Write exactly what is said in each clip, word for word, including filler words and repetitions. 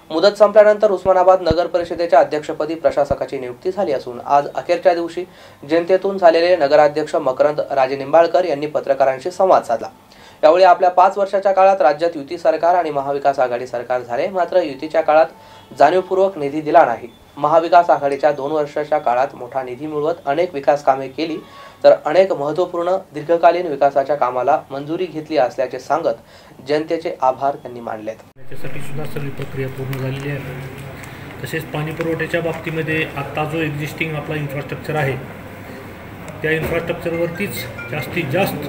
मुदत संपल्यानंतर उस्मानाबाद नगर परिषदेच्या अध्यक्षपदी प्रशासकाची नियुक्ती झाली असून आज अखेरच्या दिवशी जनतेतून झालेले नगराध्यक्ष मकरंद राजेनिंबाळकर यांनी पत्रकारांशी संवाद साधला। यावेळी आपल्या पाच वर्षाच्या काळात राज्यात युती सरकार आणि महाविकास आघाडी सरकार झाले, मात्र युतीच्या काळात जाणीवपूर्वक निधी दिला नाही। महाविकास आघाडीच्या दोन वर्षाच्या काळात मोठा निधी मिळवत अनेक विकास कामे केली, तर अनेक महत्त्वपूर्ण दीर्घकालीन विकासाच्या कामाला मंजुरी घेतली असल्याचे सांगत जनतेचे आभार त्यांनी मानलेत। त्यासाठी सुद्धा सगळी प्रक्रिया पूर्ण झालेली आहे। तसेच पाणी पुरवठ्याच्या बाबतीमध्ये आता जो एक्झिस्टिंग आपला इन्फ्रास्ट्रक्चर आहे त्या इन्फ्रास्ट्रक्चरवरतीच जास्तीत जास्त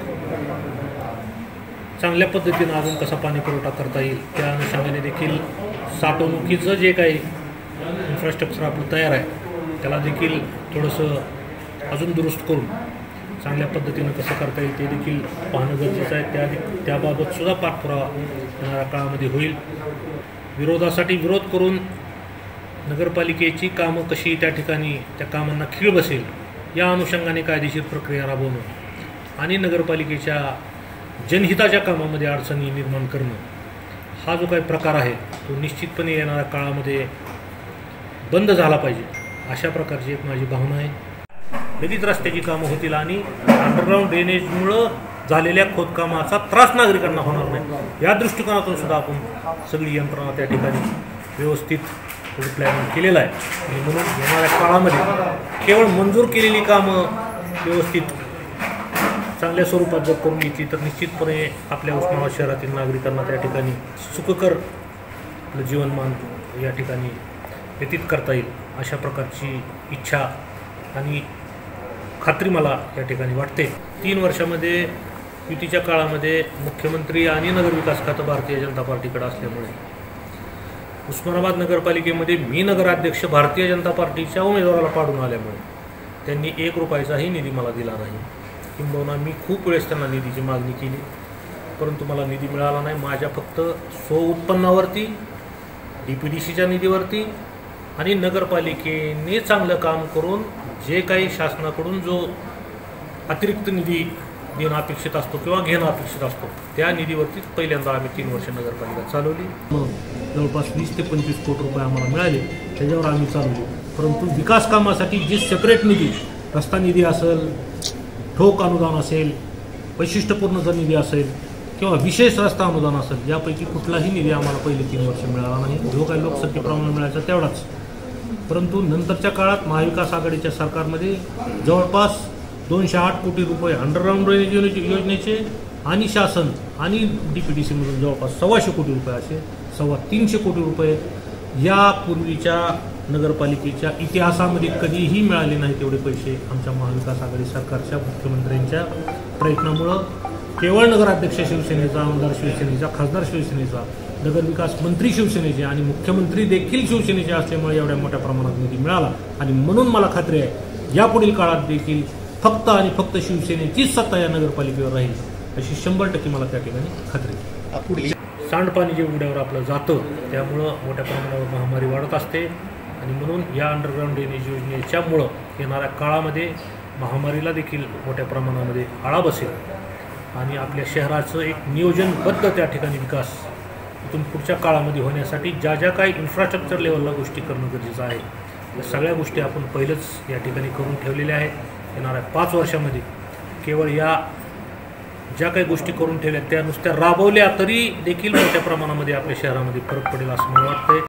चांगल्या पद्धतीने अजून कसा पाणी पुरवठा करता येईल त्या अनुषंगाने देखील साठवणुकीचं जे काही इन्फ्रास्ट्रक्चर आपलं तयार आहे त्याला देखील थोडंसं अजून दुरुस्त करून चांगल्या पद्धतीनं कसं करता येईल ते देखील पाहणं गरजेचं आहे। त्या त्याबाबत सुद्धा पाठपुरावा येणाऱ्या काळामध्ये होईल। विरोधासाठी विरोध करून नगरपालिकेची कामं कशी त्या ठिकाणी त्या कामांना खीळ बसेल या अनुषंगाने कायदेशीर प्रक्रिया राबवणं आणि नगरपालिकेच्या जनहिताच्या कामामध्ये अडचणी निर्माण करणं हा जो काही प्रकार आहे तो निश्चितपणे येणाऱ्या काळामध्ये बंद झाला पाहिजे, अशा प्रकारची एक माझी भावना आहे। लगेच रस्त्याची कामं होतील आणि अंडरग्राऊंड ड्रेनेजमुळं झालेल्या खोदकामाचा त्रास नागरिकांना होणार नाही या दृष्टिकोनातून सुद्धा आपण सगळी यंत्रणा त्या ठिकाणी व्यवस्थित प्लॅनिंग केलेलं आहे। आणि म्हणून येणाऱ्या काळामध्ये केवळ मंजूर केलेली कामं व्यवस्थित चांगल्या स्वरूपात जर करून घेतली तर निश्चितपणे आपल्या उस्मानाबाद शहरातील नागरिकांना त्या ठिकाणी सुखकर आपलं जीवनमान या ठिकाणी व्यतीत करता येईल अशा प्रकारची इच्छा आणि खात्री मला या ठिकाणी वाटते। तीन वर्षामध्ये युतीच्या काळामध्ये मुख्यमंत्री आणि नगरविकास खातं भारतीय जनता पार्टीकडे असल्यामुळे उस्मानाबाद नगरपालिकेमध्ये मी नगराध्यक्ष भारतीय जनता पार्टीच्या उमेदवाराला पाडून आल्यामुळे त्यांनी एक रुपयाचाही निधी मला दिला नाही। किंबहुना मी खूप वेळेस त्यांना निधीची मागणी केली, परंतु मला निधी मिळाला नाही। माझ्या फक्त स्व उत्पन्नावरती, डी पी डी सीच्या निधीवरती आणि नगरपालिकेने चांगलं काम करून जे काही शासनाकडून जो अतिरिक्त निधी देणं अपेक्षित असतो किंवा घेणं अपेक्षित असतो त्या निधीवरतीच पहिल्यांदा आम्ही तीन वर्ष नगरपालिका चालवली। जवळपास वीस ते पंचवीस कोटी रुपये आम्हाला मिळाले, त्याच्यावर आम्ही चालवलो। परंतु विकास कामासाठी जे सेपरेट निधी, रस्ता निधी असेल, ठोक अनुदान असेल, वैशिष्ट्यपूर्णचा निधी असेल किंवा विशेष रस्ता अनुदान असेल, यापैकी कुठलाही निधी आम्हाला पहिले तीन वर्ष मिळाला नाही। जो काही लोकसंख्येप्रमाणे मिळायचा तेवढाच। परंतु नंतरच्या काळात महाविकास आघाडीच्या सरकारमध्ये जवळपास दोनशे आठ कोटी रुपये अंडरग्राऊंड ड्रेनेज योजनेचे आणि शासन आणि डी पी डी सीमधून जवळपास सव्वाशे कोटी रुपये असे सव्वा तीनशे कोटी रुपये यापूर्वीच्या नगरपालिकेच्या इतिहासामध्ये कधीही मिळाले नाही तेवढे पैसे आमच्या महाविकास आघाडी सरकारच्या मुख्यमंत्र्यांच्या प्रयत्नामुळं केवळ नगराध्यक्ष शिवसेनेचा, आमदार शिवसेनेचा, खासदार शिवसेनेचा, नगरविकास मंत्री शिवसेनेचे आणि मुख्यमंत्री देखील शिवसेनेचे असल्यामुळे एवढ्या मोठ्या प्रमाणात निधी मिळाला। आणि म्हणून मला खात्री आहे यापुढील काळात देखील फक्त आणि फक्त शिवसेनेचीच सत्ता या नगरपालिकेवर राहील अशी शंभर टक्के मला त्या ठिकाणी खात्री आहे। सांडपाणी जे उघड्यावर आपलं जातं त्यामुळं मोठ्या प्रमाणावर महामारी वाढत असते आणि म्हणून या अंडरग्राऊंड ड्रेनेज योजनेच्यामुळं येणाऱ्या काळामध्ये महामारीला देखील मोठ्या प्रमाणामध्ये आळा बसेल आणि आपल्या शहराचं एक नियोजनबद्ध त्या ठिकाणी विकास इथून पुढच्या काळामध्ये होण्यासाठी ज्या ज्या काही इन्फ्रास्ट्रक्चर लेवलला गोष्टी करणं गरजेचं आहे या सगळ्या गोष्टी आपण पहिलंच या ठिकाणी करून ठेवलेल्या आहेत। येणाऱ्या पाच वर्षामध्ये केवळ या ज्या काही गोष्टी करून ठेवल्या त्या नुसत्या राबवल्या तरी देखील मोठ्या प्रमाणामध्ये आपल्या शहरामध्ये फरक पडेल असं मला वाटतंय।